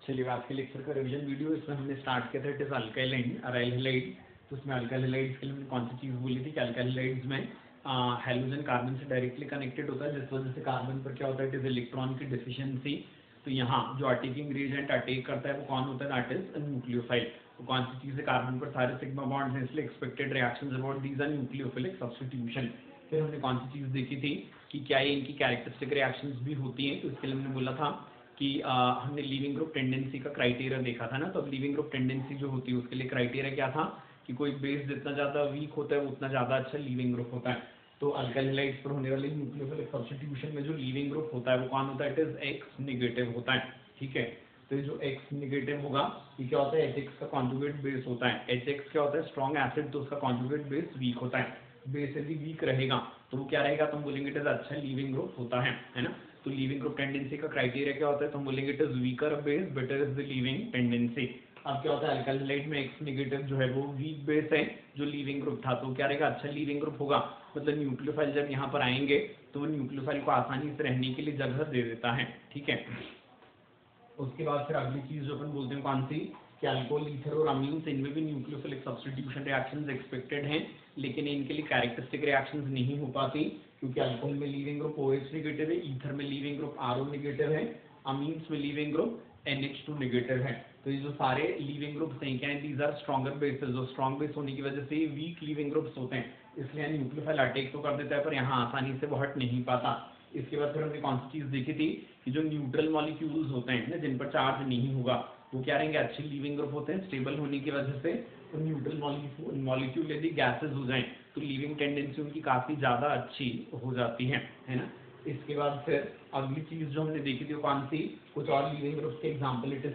चलिए आज के लेक्चर का रिवीजन वीडियो। इसमें हमने स्टार्ट किया था it is alkaline aryl halide. तो उसमें अल्काइल हैलाइड्स के लिए हमने कौन सी चीज़ बोली थी कि अल्काइल हैलाइड्स में हाइड्रोजन कार्बन से डायरेक्टली कनेक्टेड होता है, जिस वजह से कार्बन पर क्या होता है, इट इज इलेक्ट्रॉन की डिफिशियंसी। तो यहाँ जो अटैकिंग रिएजेंट अटैक करता है वो कौन होता है, दैट इज न्यूक्लियोफाइल। तो कौन सी चीज़ है, कार्बन पर सारे सिग्मा बॉन्ड्स हैं, इसलिए expected reactions about these are nucleophilic substitution. फिर हमने कौन सी चीज़ देखी थी कि क्या ये इनकी कैरेक्टरिस्टिक रिएक्शंस भी होती हैं। तो इसके लिए हमने बोला था कि हमने लीविंग ग्रुप टेंडेंसी का क्राइटेरिया देखा था ना। तो अब लीविंग ग्रुप टेंडेंसी जो होती है उसके लिए क्राइटेरिया क्या था कि कोई बेस जितना ज़्यादा वीक होता है उतना ज़्यादा अच्छा लीविंग ग्रुप होता है। तो अल्काइल हैलाइड्स पर होने वाले न्यूक्लियोफिलिक सब्स्टिट्यूशन में जो लीविंग ग्रुप होता है वो कौन होता है, इट इज एक्स निगेटिव होता है। ठीक है, तो ये जो एक्स निगेटिव होगा ये क्या होता है, एच का कॉन्जुगेट बेस होता है। एच क्या होता है, स्ट्रॉन्ग एसिड, तो उसका कॉन्जुगेट बेस वीक होता है। बेस यदि वीक रहेगा तो वो क्या रहेगा, तो हम बोलेंगे इट इज अच्छा लीविंग ग्रुप होता है ना। तो लीविंग ग्रुप टेंडेंसी का क्राइटेरिया क्या होता है, तो हम बोलेंगे it is weaker base better is the leaving tendency. अब क्या होता है, अल्काइल हैलाइड में एक्स निगेटिव जो है वो वीक बेस है जो लीविंग ग्रुप था, तो क्या रहेगा, अच्छा लीविंग ग्रुप होगा। मतलब न्यूक्लियोफाइल जब यहाँ पर आएंगे तो वो न्यूक्लियोफाइल को आसानी से रहने के लिए जगह दे देता है। ठीक है, उसके बाद फिर अगली चीज जो अपन बोलते हैं कौन सी, कि अल्कोहल, ईथर और अमीन्स, इनमें भी न्यूक्लियोफिलिक सब्स्टिट्यूशन रिएक्शंस एक्सपेक्टेड हैं, लेकिन इनके लिए कैरेक्टरिस्टिक रिएक्शंस नहीं हो पाती, क्योंकि अल्कोहल में लीविंग ग्रुप OH नेगेटिव है, ईथर में लीविंग ग्रुप RO नेगेटिव है, अमीन्स में लीविंग ग्रुप NH2 नेगेटिव है। तो ये जो सारे लीविंग ग्रुप्स हैं क्या है, दीज आर स्ट्रॉन्गर बेसेस। जो स्ट्रॉन्ग बेस होने की वजह से वीक लीविंग ग्रुप्स होते हैं, इसलिए न्यूक्लियोफाइल अटैक तो कर देता है पर यहाँ आसानी से वो हट नहीं पाता। इसके बाद फिर हमने कौन सी चीज देखी थी कि जो न्यूट्रल मॉलिक्यूल्स होते हैं ना, जिन पर चार्ज नहीं होगा, वो क्या रहेंगे, अच्छे लीविंग ग्रुप होते हैं, स्टेबल होने की वजह से। तो न्यूट्रल मॉलिक्यूल यदि गैसेज हो जाएं तो लीविंग टेंडेंसी उनकी काफी ज्यादा अच्छी हो जाती है ना। इसके बाद फिर अगली चीज जो हमने देखी थी वो कौन सी, कुछ और लीविंग ग्रुप्स के example, it is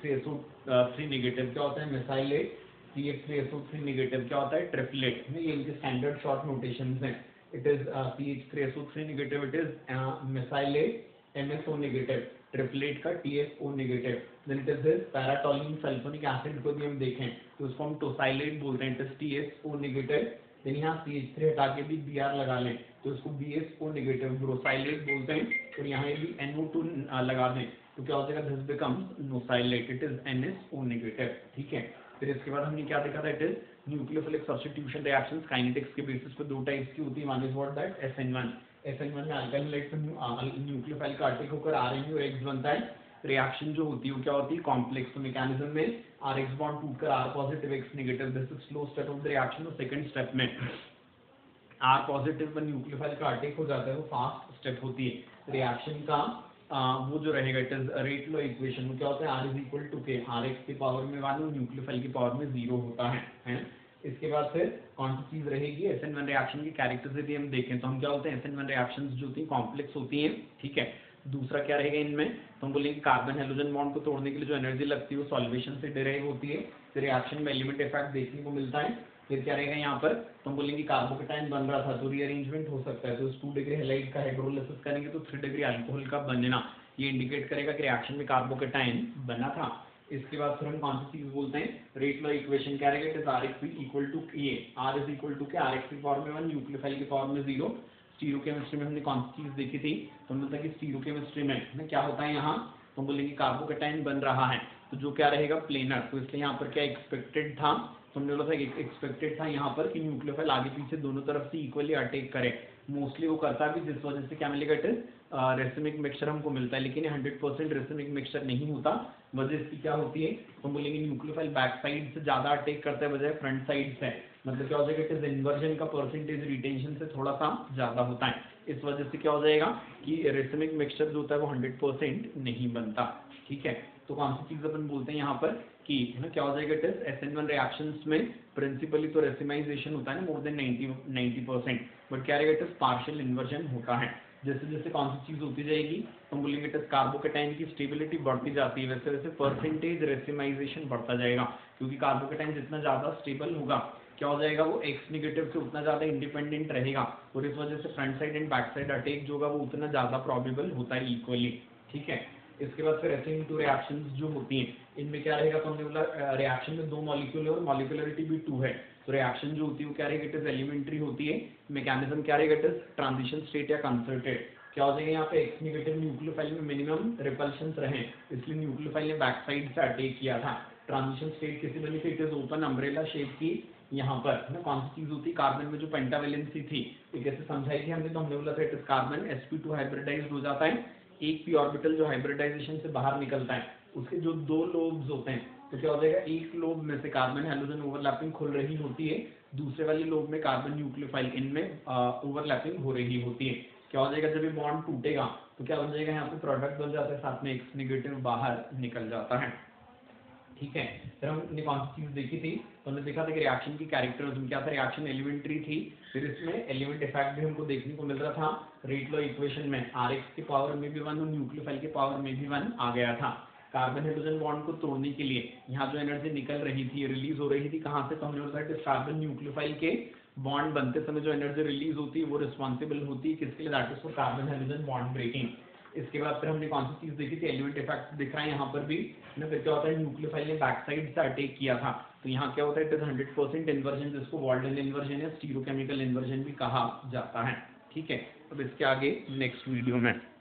CH3SO3 negative क्या होता है, मेसाइलेट। CH3SO3 नेगेटिव क्या होता है, ट्रिपलेट। ये इनके स्टैंडर्ड शॉर्ट नोटेशंस हैं। It is CH3SO3 negative, it is mesylate, MSO negative, triplet का TSO negative, then it is this paratoluene sulfonic acid को भी हम देखें तो उसको हम टोसाइलेट बोलते हैं, it is TSO negative, then यहाँ CH3 हटा के भी Br लगा लें तो उसको BSO negative ब्रोसाइलेट बोलते हैं, और यहाँ ये भी NO2 लगा दें तो क्या हो जाएगा, this becomes नोसाइलेट, it is NSO negative। ठीक है, फिर इसके बाद हमने क्या देखा था, it is nucleophilic substitution reactions kinetics के बेसिस पे दो टाइप्स की होती है। One is what, that SN1 में अल्काइल हैलाइड पे न्यूक्लियोफाइल का अटैक होकर RNA और X बनता है। रिएक्शन जो होती है वो क्या होती है, कॉम्प्लेक्स। तो मैकेनिज्म में RH बॉन्ड टूटकर R positive X negative, this is slow step of the reaction. और सेकंड स्टेप में R पॉजिटिव पर न्यूक्लियोफाइल का अटैक हो जाता है, वो फास्ट स्टेप होती है। रिएक्शन का वो जो रहेगा, it is rate law equation में क्या होता है, R is equal to K, RX की पावर में 1 और न्यूक्लियोफाइल की पावर में 0 होता है। इसके बाद फिर कौन सी चीज रहेगी, SN1 रिएक्शन की कैरेक्टरिस्टिक हम देखें तो हम क्या होते हैं, SN1 रिएक्शंस जो होती हैं कॉम्प्लेक्स होती हैं। ठीक है, दूसरा क्या रहेगा इनमें, तो हम बोलेंगे कार्बन हाइड्रोजन बॉन्ड को तोड़ने के लिए जो एनर्जी लगती है वो सॉल्वेशन से डिराइव होती है। फिर रिएक्शन में एलिमेंट इफेक्ट देखने को मिलता है। फिर क्या रहेगा यहाँ पर, तो हम बोलेंगे कार्बोकेटाइन बन रहा था तो रीअरेंजमेंट हो सकता है, तो 2 डिग्री हैलाइड का हाइड्रोलिसिस करेंगे तो 3 डिग्री अल्कोहल का बनना, ये इंडिकेट करेगा कि रिएक्शन में कार्बोकेटाइन बना था। इसके बाद फिर हम कौन सी चीज बोलते हैं, रेट लॉ इक्वेशन क्या रहेगा, it is RX equal to K, R is equal to K, RX की पावर में 1 न्यूक्लियोफाइल की पावर में 0। स्टीरियोकेमिस्ट्री में हमने कौन सी चीज देखी थी, तो हमने बताया कि स्टीरियोकेमिस्ट्री में क्या होता है यहाँ, तो हम बोलेंगे कार्बोकेटाइन बन रहा है तो जो क्या रहेगा, प्लेनर। तो इसलिए यहाँ पर क्या एक्सपेक्टेड था, तो हमने बोला था एक्सपेक्टेड था यहाँ पर कि न्यूक्लियोफाइल आगे पीछे दोनों तरफ से इक्वली अटैक करे। मोस्टली वो करता भी, जिस वजह से क्या मिलेगा, इट इज रेसिमिक मिक्सचर हमको मिलता है, लेकिन 100% रेसिमिक मिक्सचर नहीं होता। वजह इसकी क्या होती है, तो हम बोलेंगे न्यूक्लियोफाइल बैक साइड से ज्यादा अटैक करता है बजाय फ्रंट साइड से। मतलब क्या हो जाएगा, इट इज इन्वर्जन का परसेंटेज रिटेंशन से थोड़ा सा ज्यादा होता है। इस वजह से क्या हो जाएगा कि रेसिमिक मिक्सचर जो होता है वो 100% नहीं बनता। ठीक है, तो कौन सी चीज अपन बोलते हैं यहाँ पर कि है ना, क्या हो जाएगा, इट इज SN1 रिएक्शंस में प्रिंसिपली तो रेसिमाइजेशन होता है ना, मोर देन 90%, बट क्या रहेगा, इट इज पार्शियल इन्वर्जन होता है। जैसे जैसे कौन सी चीज होती जाएगी, तो हम बोलेंगे इट इज कार्बोकेटाइन की स्टेबिलिटी बढ़ती जाती है, वैसे वैसे परसेंटेज रेसिमाइजेशन बढ़ता जाएगा, क्योंकि कार्बोकेटाइन जितना ज्यादा स्टेबल होगा क्या हो जाएगा, वो X निगेटिव से उतना ज्यादा इंडिपेंडेंट रहेगा, और इस वजह से front side and back side attack जो होगा वो उतना ज्यादा प्रोबेबल होता है इक्वली। ठीक है, इसके बाद फिर SN2 रिएक्शंस जो होती हैं इनमें क्या रहेगा, तो हमने बोला रिएक्शन में 2 मॉलिक्यूल है और मॉलिक्यूलरिटी भी 2 है। तो रिएक्शन जो होती है वो क्या रहेगा, इट इज एलिमेंट्री होती है। मैकेनिज्म क्या रहेगा, इट इज ट्रांजिशन स्टेट या कंसर्टेड। क्या हो जाएगा यहाँ पे एक्स नेगेटिव न्यूक्लियोफाइल में मिनिमम रिपल्शन रहे, इसलिए न्यूक्लियोफाइल ने बैक साइड से अटैक किया था। ट्रांजिशन स्टेट किसी बनी थी, it is open umbrella shape की। यहाँ पर ना कौन सी चीज होती है, कार्बन में जो पेंटावेलेंसी थी ये कैसे समझाई थी हमने, तो हमने बोला था it is carbon sp2 hybridised हो जाता है, एक पी ऑर्बिटल जो हाइब्रिडाइजेशन से बाहर निकलता है उसके जो दो लोब्स होते हैं, तो क्या हो जाएगा एक लोब में से कार्बन हैलोजन ओवरलैपिंग खुल रही होती है, दूसरे वाले लोब में कार्बन न्यूक्लियोफाइल इनमें ओवरलैपिंग हो रही होती है। क्या हो जाएगा जब ये बॉन्ड टूटेगा तो क्या बन जाएगा, यहाँ पे प्रोडक्ट बन जाता है, साथ में एक्स नेगेटिव बाहर निकल जाता है। ठीक है, फिर हमने कौन सी चीज देखी थी, तो हमने देखा था कि रिएक्शन की कैरेक्टरिज्म क्या था, रिएक्शन एलिमेंट्री थी, फिर इसमें एलिमेंट इफेक्ट भी हमको देखने को मिल रहा था। रेट लॉ इक्वेशन में Rx की पावर में भी 1 और न्यूक्लियोफाइल की पावर में भी 1 आ गया था। कार्बन हाइड्रोजन बॉन्ड को तोड़ने के लिए यहाँ जो एनर्जी निकल रही थी, रिलीज हो रही थी कहाँ से, तो हमने बोला था कार्बन न्यूक्लियोफाइल के बॉन्ड बनते समय जो एनर्जी रिलीज होती है वो रिस्पॉन्सिबल होती है किसके लिए, that is for carbon hydrogen bond breaking. इसके बाद फिर हमने कौन सी चीज देखी थी, एलिमेंट इफेक्ट दिख रहा है यहाँ पर भी ना, फिर क्या होता है न्यूक्लियोफाइल ने बैक साइड से अटैक किया था, तो यहाँ क्या होता है इट इज 100% इन्वर्जन, जिसको वॉल्डन इन्वर्जन या स्टीरोकेमिकल इन्वर्जन भी कहा जाता है। ठीक है, अब इसके आगे नेक्स्ट वीडियो में